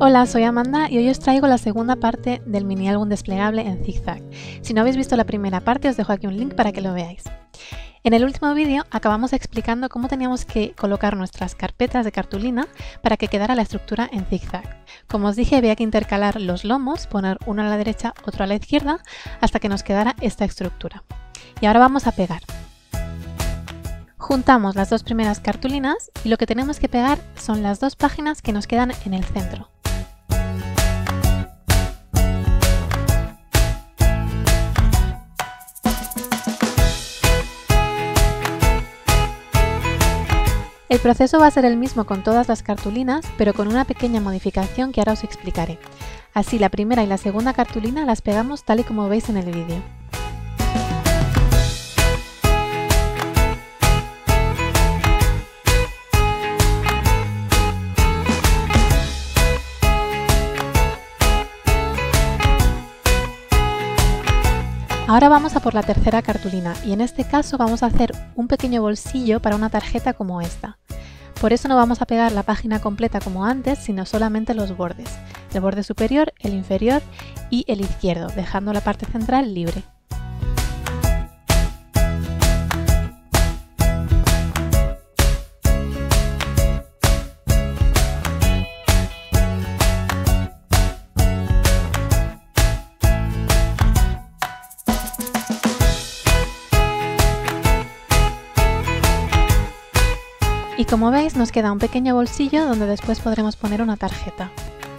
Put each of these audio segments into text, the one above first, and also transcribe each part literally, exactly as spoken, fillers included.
Hola, soy Amanda y hoy os traigo la segunda parte del mini álbum desplegable en zigzag. Si no habéis visto la primera parte, os dejo aquí un link para que lo veáis. En el último vídeo acabamos explicando cómo teníamos que colocar nuestras carpetas de cartulina para que quedara la estructura en zigzag. Como os dije, había que intercalar los lomos, poner uno a la derecha, otro a la izquierda, hasta que nos quedara esta estructura. Y ahora vamos a pegar. Juntamos las dos primeras cartulinas y lo que tenemos que pegar son las dos páginas que nos quedan en el centro. El proceso va a ser el mismo con todas las cartulinas, pero con una pequeña modificación que ahora os explicaré. Así, la primera y la segunda cartulina las pegamos tal y como veis en el vídeo. Ahora vamos a por la tercera cartulina y en este caso vamos a hacer un pequeño bolsillo para una tarjeta como esta. Por eso no vamos a pegar la página completa como antes, sino solamente los bordes. El borde superior, el inferior y el izquierdo, dejando la parte central libre. Y como veis nos queda un pequeño bolsillo donde después podremos poner una tarjeta.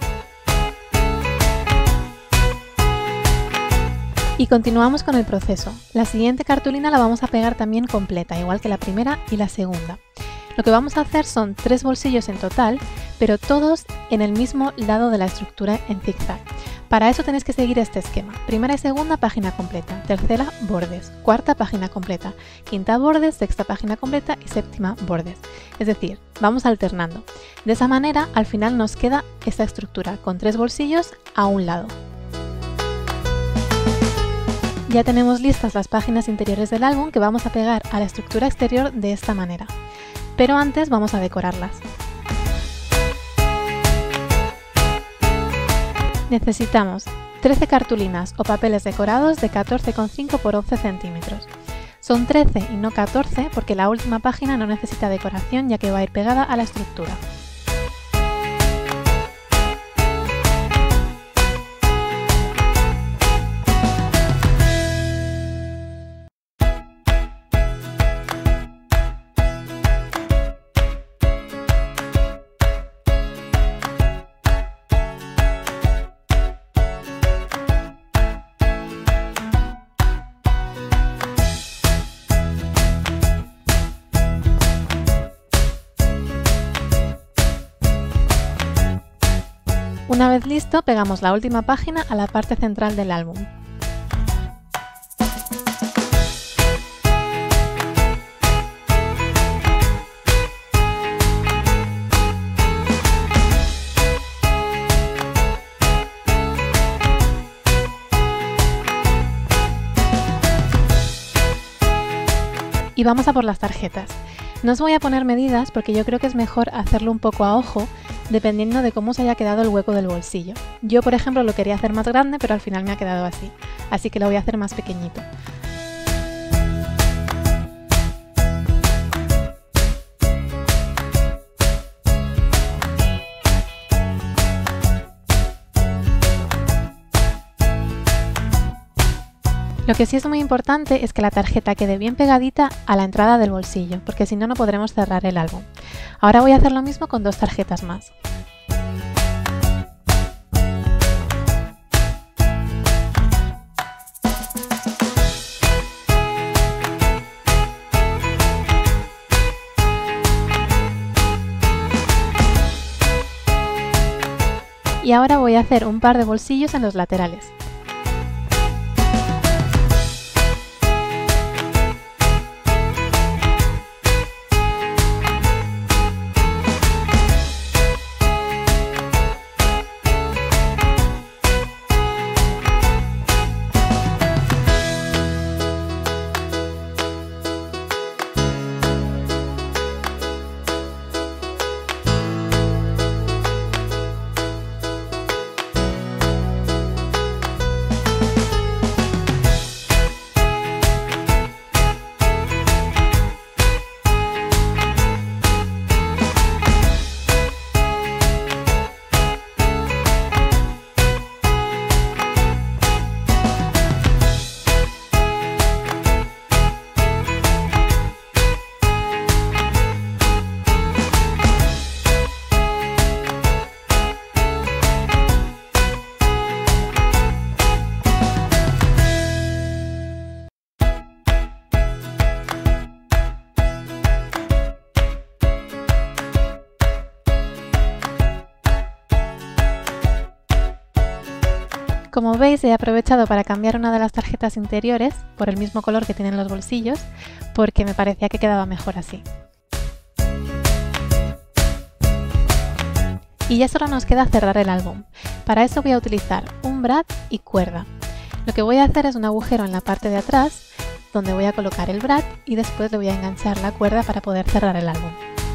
Y continuamos con el proceso. La siguiente cartulina la vamos a pegar también completa, igual que la primera y la segunda. Lo que vamos a hacer son tres bolsillos en total, pero todos en el mismo lado de la estructura en zigzag. Para eso tenéis que seguir este esquema. Primera y segunda, página completa. Tercera, bordes. Cuarta, página completa. Quinta, bordes. Sexta, página completa. Y séptima, bordes. Es decir, vamos alternando. De esa manera, al final nos queda esta estructura, con tres bolsillos a un lado. Ya tenemos listas las páginas interiores del álbum que vamos a pegar a la estructura exterior de esta manera. Pero antes vamos a decorarlas. Necesitamos trece cartulinas o papeles decorados de catorce coma cinco por once centímetros. Son trece y no catorce porque la última página no necesita decoración ya que va a ir pegada a la estructura. Una vez listo, pegamos la última página a la parte central del álbum. Y vamos a por las tarjetas. No os voy a poner medidas porque yo creo que es mejor hacerlo un poco a ojo, dependiendo de cómo se haya quedado el hueco del bolsillo. Yo, por ejemplo, lo quería hacer más grande, pero al final me ha quedado así, así que lo voy a hacer más pequeñito. Lo que sí es muy importante es que la tarjeta quede bien pegadita a la entrada del bolsillo, porque si no, no podremos cerrar el álbum. Ahora voy a hacer lo mismo con dos tarjetas más. Y ahora voy a hacer un par de bolsillos en los laterales. Como veis, he aprovechado para cambiar una de las tarjetas interiores por el mismo color que tienen los bolsillos, porque me parecía que quedaba mejor así. Y ya solo nos queda cerrar el álbum. Para eso voy a utilizar un brad y cuerda. Lo que voy a hacer es un agujero en la parte de atrás, donde voy a colocar el brad y después le voy a enganchar la cuerda para poder cerrar el álbum.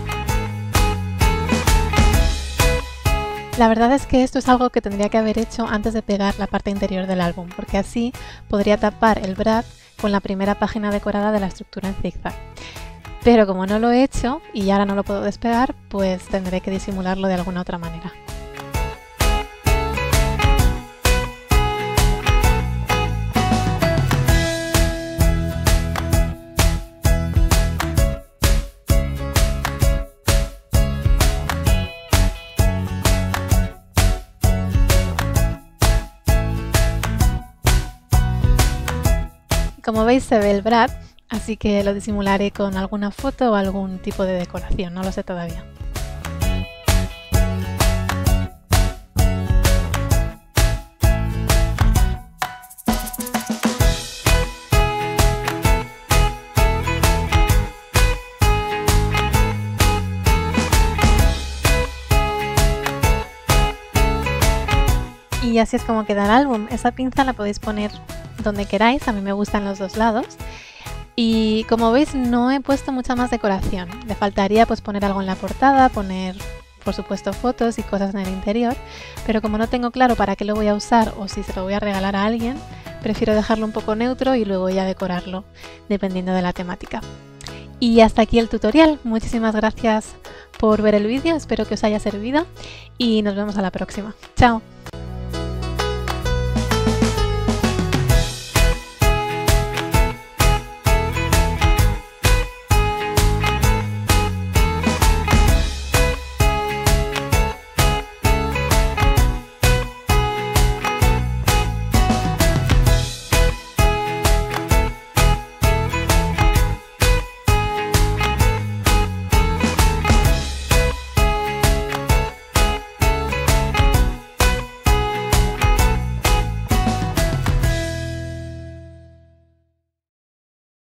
La verdad es que esto es algo que tendría que haber hecho antes de pegar la parte interior del álbum, porque así podría tapar el brad con la primera página decorada de la estructura en zigzag. Pero como no lo he hecho y ahora no lo puedo despegar, pues tendré que disimularlo de alguna otra manera. Como veis, se ve el brad, así que lo disimularé con alguna foto o algún tipo de decoración, no lo sé todavía. Y así es como queda el álbum. Esa pinza la podéis poner donde queráis, a mí me gustan los dos lados. Y como veis, no he puesto mucha más decoración. Le faltaría pues poner algo en la portada, poner por supuesto fotos y cosas en el interior, pero como no tengo claro para qué lo voy a usar o si se lo voy a regalar a alguien, prefiero dejarlo un poco neutro y luego ya decorarlo dependiendo de la temática. Y hasta aquí el tutorial. Muchísimas gracias por ver el vídeo, espero que os haya servido y nos vemos a la próxima. ¡Chao!